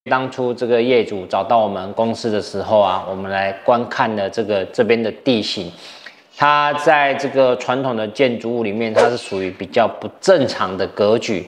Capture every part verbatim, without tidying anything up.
当初这个业主找到我们公司的时候啊，我们来观看了这个这边的地形。它在这个传统的建筑物里面，它是属于比较不正常的格局。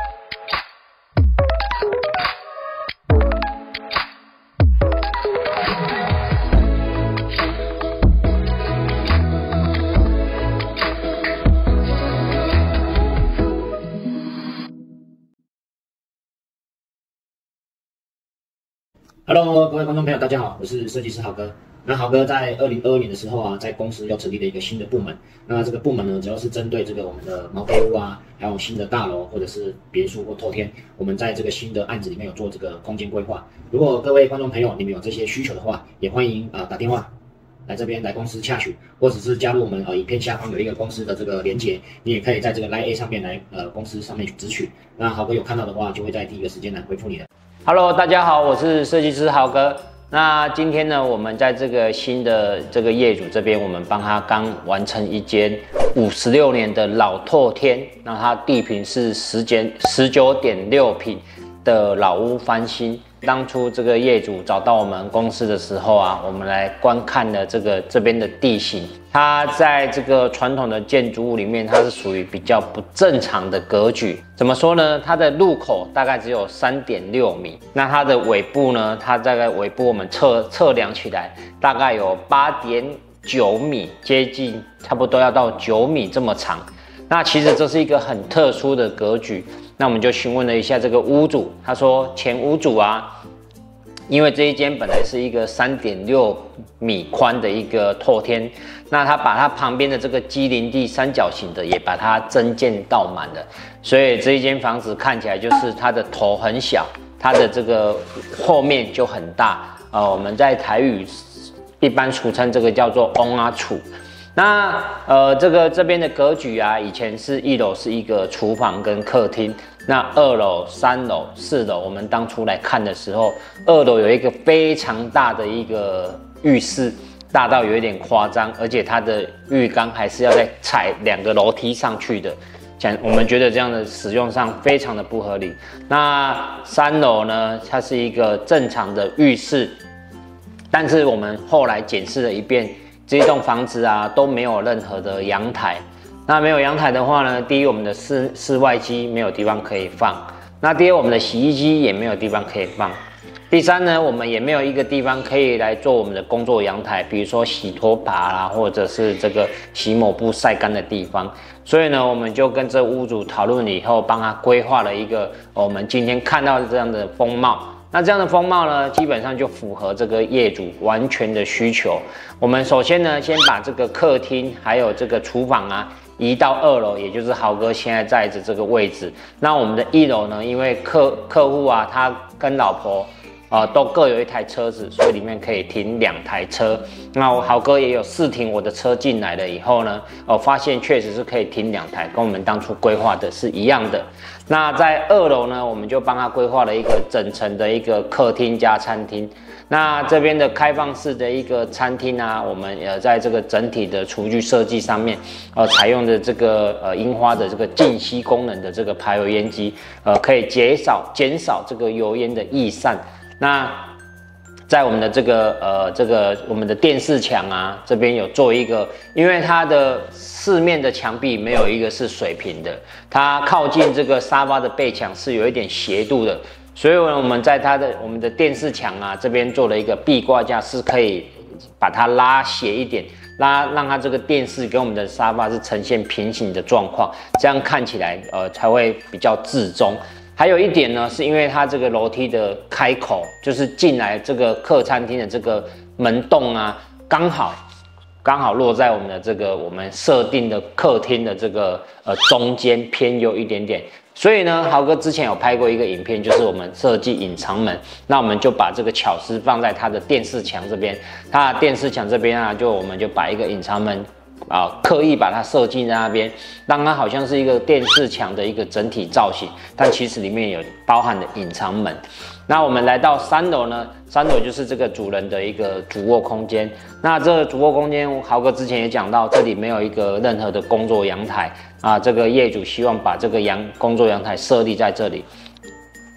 Hello， 各位观众朋友，大家好，我是设计师豪哥。那豪哥在二零二二年的时候啊，在公司又成立了一个新的部门。那这个部门呢，主要是针对这个我们的毛坯屋啊，还有新的大楼或者是别墅或透天，我们在这个新的案子里面有做这个空间规划。如果各位观众朋友你们有这些需求的话，也欢迎啊、呃、打电话来这边来公司洽询，或者是加入我们呃影片下方有一个公司的这个连结，你也可以在这个 Line A 上面来呃公司上面去咨询。那豪哥有看到的话，就会在第一个时间来回复你的。 Hello， 大家好，我是设计师豪哥。那今天呢，我们在这个新的这个业主这边，我们帮他刚完成一间五十六年的老透天，那它地坪是十间十九点六坪的老屋翻新。当初这个业主找到我们公司的时候啊，我们来观看了这个这边的地形。它在这个传统的建筑物里面，它是属于比较不正常的格局。怎么说呢？它的入口大概只有 三点六米，那它的尾部呢，它大概尾部我们测测量起来大概有 八点九米，接近差不多要到九米这么长。那其实这是一个很特殊的格局。那我们就询问了一下这个屋主，他说前屋主啊，因为这一间本来是一个 三点六米宽的一个透天，那他把他旁边的这个基林地三角形的也把它增建到满了，所以这一间房子看起来就是它的头很小，它的这个后面就很大。呃，我们在台语一般俗称这个叫做翁啊厝。那呃，这个这边的格局啊，以前是一楼是一个厨房跟客厅，那二楼、三楼、四楼，我们当初来看的时候，二楼有一个非常大的一个浴室，大到有一点夸张，而且它的浴缸还是要再踩两个楼梯上去的，讲我们觉得这样的使用上非常的不合理。那三楼呢，它是一个正常的浴室，但是我们后来检视了一遍。这一栋房子啊都没有任何的阳台，那没有阳台的话呢，第一我们的室室外机没有地方可以放，那第二我们的洗衣机也没有地方可以放，第三呢我们也没有一个地方可以来做我们的工作阳台，比如说洗拖把啦，或者是这个洗抹布晒干的地方，所以呢我们就跟这屋主讨论了以后，帮他规划了一个我们今天看到的这样的风貌。那这样的风貌呢，基本上就符合这个业主完全的需求。我们首先呢，先把这个客厅还有这个厨房啊移到二楼，也就是豪哥现在在的这个位置。那我们的一楼呢，因为客客户啊，他跟老婆呃都各有一台车子，所以里面可以停两台车。那我豪哥也有试停我的车进来了以后呢，我、呃、发现确实是可以停两台，跟我们当初规划的是一样的。那在二楼呢，我们就帮他规划了一个整层的一个客厅加餐厅。那这边的开放式的一个餐厅啊，我们呃在这个整体的厨具设计上面，呃采用的这个呃樱花的这个净吸功能的这个排油烟机，呃可以减少减少这个油烟的逸散。那在我们的这个呃这个我们的电视墙啊，这边有做一个，因为它的四面的墙壁没有一个是水平的，它靠近这个沙发的背墙是有一点斜度的，所以呢我们在它的我们的电视墙啊这边做了一个壁挂架，是可以把它拉斜一点，拉让它这个电视跟我们的沙发是呈现平行的状况，这样看起来呃才会比较至中。还有一点呢，是因为它这个楼梯的开口，就是进来这个客餐厅的这个门洞啊，刚好刚好落在我们的这个我们设定的客厅的这个呃中间偏右一点点。所以呢，豪哥之前有拍过一个影片，就是我们设计隐藏门，那我们就把这个巧思放在它的电视墙这边，它的电视墙这边啊，就我们就把一个隐藏门。啊，刻意把它设计在那边，让它好像是一个电视墙的一个整体造型，但其实里面有包含的隐藏门。那我们来到三楼呢，三楼就是这个主人的一个主卧空间。那这个主卧空间，豪哥之前也讲到，这里没有一个任何的工作阳台啊，这个业主希望把这个阳工作阳台设立在这里。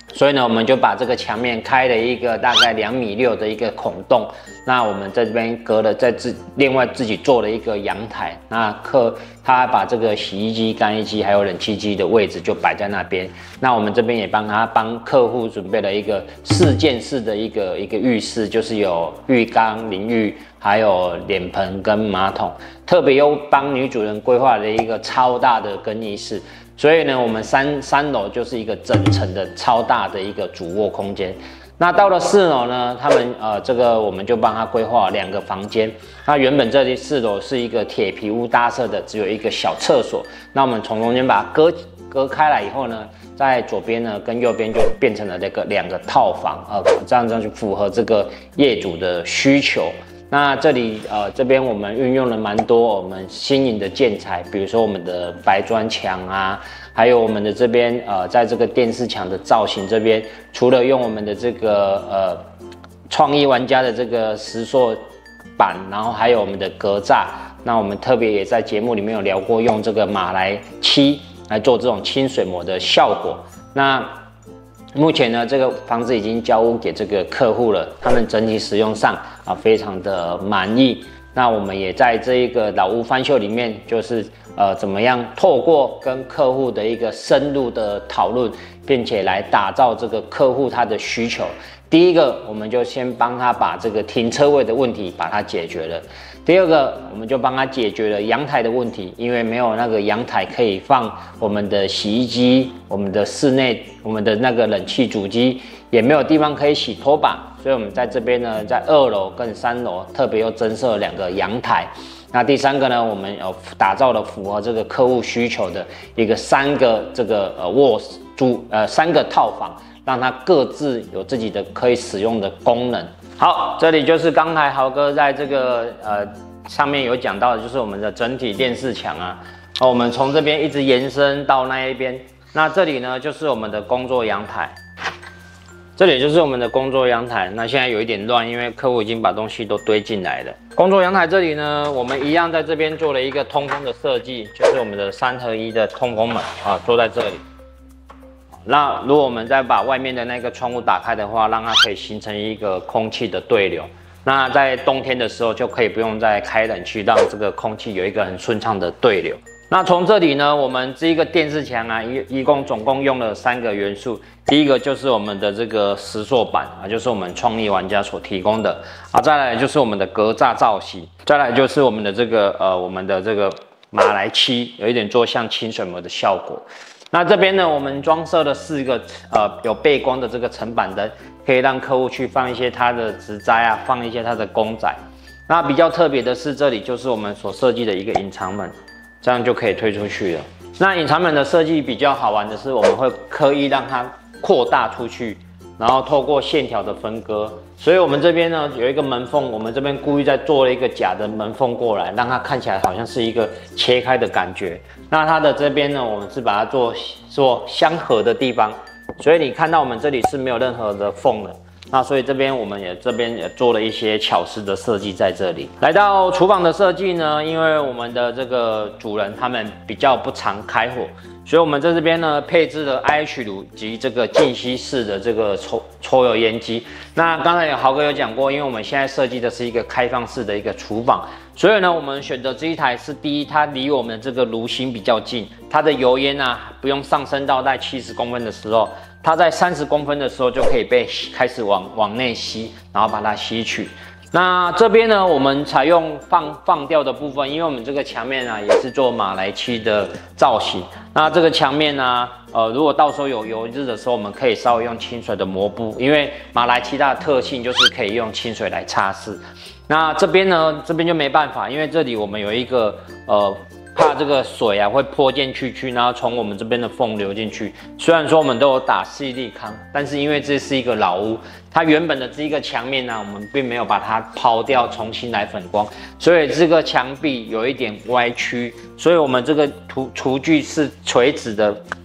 所以呢，我们就把这个墙面开了一个大概两米六的一个孔洞。那我们在这边隔了，在自另外自己做了一个阳台。那客他把这个洗衣机、干衣机还有冷气机的位置就摆在那边。那我们这边也帮他帮客户准备了一个四件式的一个一个浴室，就是有浴缸、淋浴，还有脸盆跟马桶。特别又帮女主人规划了一个超大的更衣室。所以呢，我们三三楼就是一个整层的超大的一个主卧空间。那到了四楼呢，他们呃这个我们就帮他规划两个房间。那原本这里四楼是一个铁皮屋搭设的，只有一个小厕所。那我们从中间把它割割开来以后呢，在左边呢跟右边就变成了这个两个套房，呃，这样这样就符合这个业主的需求。那这里呃这边我们运用了蛮多我们新颖的建材，比如说我们的白砖墙啊，还有我们的这边呃在这个电视墙的造型这边，除了用我们的这个呃创意玩家的这个石塑板，然后还有我们的格栅，那我们特别也在节目里面有聊过，用这个马来漆来做这种清水膜的效果。那目前呢，这个房子已经交屋给这个客户了，他们整体使用上啊非常的满意。那我们也在这一个老屋翻修里面，就是呃怎么样透过跟客户的一个深入的讨论，并且来打造这个客户他的需求。第一个，我们就先帮他把这个停车位的问题把它解决了。第二个，我们就帮他解决了阳台的问题，因为没有那个阳台可以放我们的洗衣机、我们的室内、我们的那个冷气主机，也没有地方可以洗拖把，所以我们在这边呢，在二楼跟三楼特别又增设了两个阳台。那第三个呢，我们有打造了符合这个客户需求的一个三个这个呃卧室主呃三个套房。让它各自有自己的可以使用的功能。好，这里就是刚才豪哥在这个呃上面有讲到的，就是我们的整体电视墙啊。哦，我们从这边一直延伸到那一边。那这里呢，就是我们的工作阳台。这里就是我们的工作阳台。那现在有一点乱，因为客户已经把东西都堆进来了。工作阳台这里呢，我们一样在这边做了一个通风的设计，就是我们的三合一的通风门啊，做在这里。那如果我们再把外面的那个窗户打开的话，让它可以形成一个空气的对流。那在冬天的时候就可以不用再开冷气，让这个空气有一个很顺畅的对流。那从这里呢，我们这一个电视墙啊，一一共总共用了三个元素。第一个就是我们的这个石塑板啊，就是我们创意玩家所提供的啊。再来就是我们的格栅造型，再来就是我们的这个呃我们的这个马来漆，有一点做像清水膜的效果。那这边呢，我们装设了四个呃有背光的这个层板灯，可以让客户去放一些他的植栽啊，放一些他的公仔。那比较特别的是，这里就是我们所设计的一个隐藏门，这样就可以推出去了。那隐藏门的设计比较好玩的是，我们会刻意让它扩大出去，然后透过线条的分割。所以我们这边呢有一个门缝，我们这边故意在做了一个假的门缝过来，让它看起来好像是一个切开的感觉。那它的这边呢，我们是把它做做相合的地方，所以你看到我们这里是没有任何的缝的。那所以这边我们也这边也做了一些巧思的设计在这里。来到厨房的设计呢，因为我们的这个主人他们比较不常开火，所以我们在这边呢配置了 I H 炉及这个静吸式的这个抽抽油烟机。那刚才有豪哥有讲过，因为我们现在设计的是一个开放式的一个厨房，所以呢我们选择这一台是第一，它离我们的这个炉芯比较近，它的油烟啊不用上升到在七十公分的时候。它在三十公分的时候就可以被开始往往内吸，然后把它吸取。那这边呢，我们采用放放掉的部分，因为我们这个墙面啊也是做马来漆的造型。那这个墙面呢，呃，如果到时候有油渍的时候，我们可以稍微用清水的抹布，因为马来漆它的特性就是可以用清水来擦拭。那这边呢，这边就没办法，因为这里我们有一个呃。怕这个水啊会泼进去去，然后从我们这边的缝流进去。虽然说我们都有打矽利康，但是因为这是一个老屋，它原本的这一个墙面呢、啊，我们并没有把它抛掉，重新来粉光，所以这个墙壁有一点歪曲，所以我们这个厨厨具是垂直的，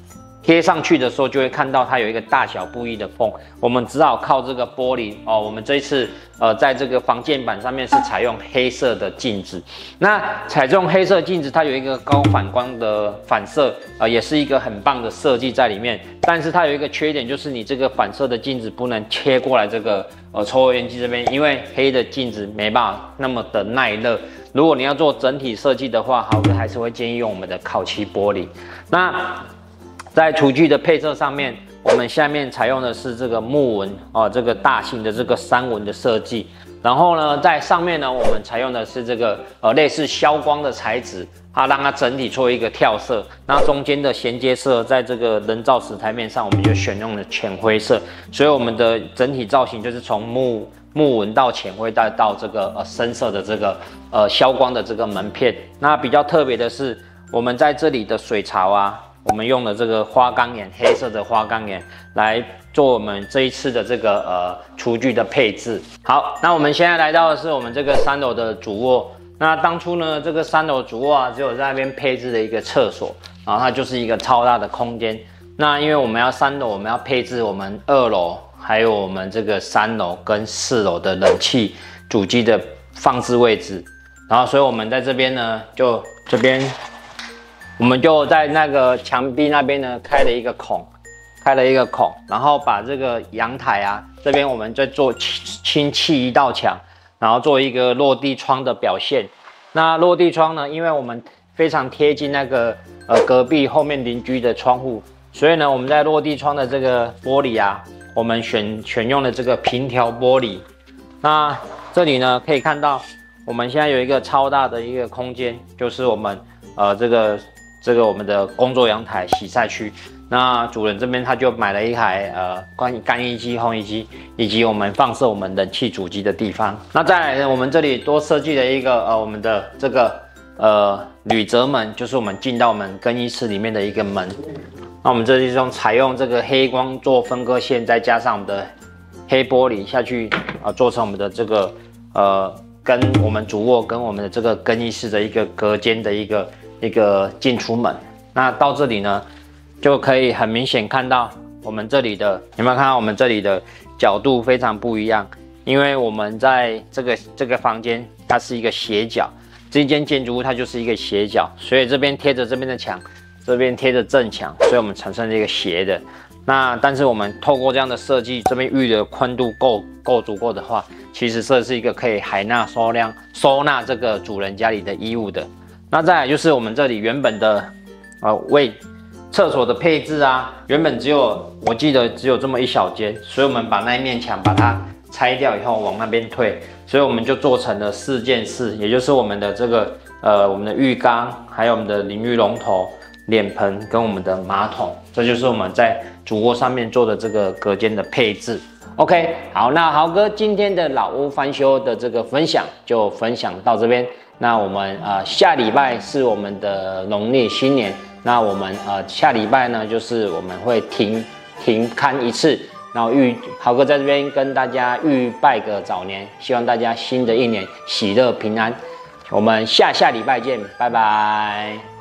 贴上去的时候就会看到它有一个大小不一的缝，我们只好靠这个玻璃哦。我们这一次呃在这个防溅板上面是采用黑色的镜子，那采用黑色镜子它有一个高反光的反射，呃也是一个很棒的设计在里面。但是它有一个缺点，就是你这个反射的镜子不能切过来这个呃抽油烟机这边，因为黑的镜子没办法那么的耐热。如果你要做整体设计的话，豪哥还是会建议用我们的烤漆玻璃。那在厨具的配色上面，我们下面采用的是这个木纹哦，这个大型的这个三纹的设计。然后呢，在上面呢，我们采用的是这个呃类似消光的材质，它让它整体做一个跳色。那中间的衔接色，在这个人造石台面上，我们就选用了浅灰色，所以我们的整体造型就是从木木纹到浅灰，再到这个呃深色的这个呃消光的这个门片。那比较特别的是，我们在这里的水槽啊。我们用了这个花岗岩，黑色的花岗岩来做我们这一次的这个呃厨具的配置。好，那我们现在来到的是我们这个三楼的主卧。那当初呢，这个三楼主卧啊，只有在那边配置了一个厕所，然后它就是一个超大的空间。那因为我们要三楼，我们要配置我们二楼，还有我们这个三楼跟四楼的冷气主机的放置位置。然后，所以我们在这边呢，就这边。我们就在那个墙壁那边呢开了一个孔，开了一个孔，然后把这个阳台啊这边我们再做轻砌一道墙，然后做一个落地窗的表现。那落地窗呢，因为我们非常贴近那个呃隔壁后面邻居的窗户，所以呢我们在落地窗的这个玻璃啊，我们选选用了这个平条玻璃。那这里呢可以看到，我们现在有一个超大的一个空间，就是我们呃这个。这个我们的工作阳台洗晒区，那主人这边他就买了一台呃干干衣机、烘衣机，以及我们放射我们冷气主机的地方。那再来呢，我们这里多设计了一个呃我们的这个呃铝折门，就是我们进到我们更衣室里面的一个门。那我们这里用采用这个黑光做分割线，再加上我们的黑玻璃下去啊、呃，做成我们的这个呃跟我们主卧跟我们的这个更衣室的一个隔间的一个。一个进出门，那到这里呢，就可以很明显看到我们这里的有没有看到我们这里的角度非常不一样，因为我们在这个这个房间它是一个斜角，这间建筑物它就是一个斜角，所以这边贴着这边的墙，这边贴着正墙，所以我们产生了一个斜的。那但是我们透过这样的设计，这边域的宽度够够足够的话，其实这是一个可以海纳收量收纳这个主人家里的衣物的。那再来就是我们这里原本的，呃，为厕所的配置啊，原本只有我记得只有这么一小间，所以我们把那一面墙把它拆掉以后往那边退，所以我们就做成了四件式，也就是我们的这个呃我们的浴缸，还有我们的淋浴龙头、脸盆跟我们的马桶，这就是我们在主卧上面做的这个隔间的配置。OK， 好，那豪哥今天的老屋翻修的这个分享就分享到这边。那我们呃下礼拜是我们的农历新年，那我们呃下礼拜呢就是我们会停停刊一次，然后预豪哥在这边跟大家预拜个早年，希望大家新的一年喜乐平安。我们下下礼拜见，拜拜。